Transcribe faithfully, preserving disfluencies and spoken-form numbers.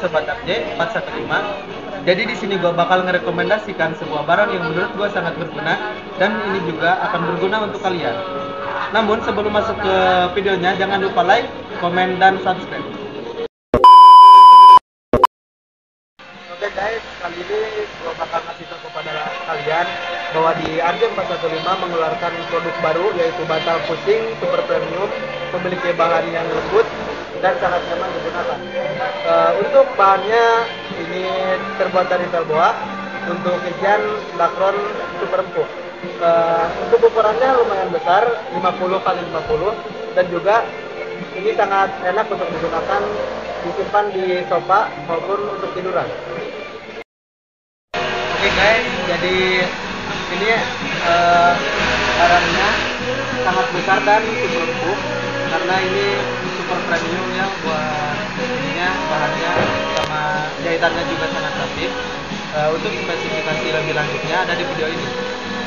Sobat R J empat satu lima. Jadi di sini gue bakal ngerekomendasikan sebuah barang yang menurut gue sangat berguna dan ini juga akan berguna untuk kalian. Namun sebelum masuk ke videonya, jangan lupa like, komen, dan subscribe. Oke guys, kali ini gue bakal ngasih tahu kepada kalian bahwa di R J empat satu lima mengeluarkan produk baru yaitu bantal pusing super premium, memiliki bahan yang lembut dan sangat nyaman digunakan. Uh, untuk bahannya ini terbuat dari Velboa, untuk isian lakron super empuk. Uh, untuk ukurannya lumayan besar, lima puluh kali lima puluh, dan juga ini sangat enak untuk digunakan disimpan di sofa maupun untuk tiduran. Oke guys, jadi ini uh, barangnya sangat besar dan super empuk karena ini super premium ya, buat ininya bahannya sama jahitannya juga sangat rapi. Uh, untuk spesifikasi lebih lanjutnya ada di video ini.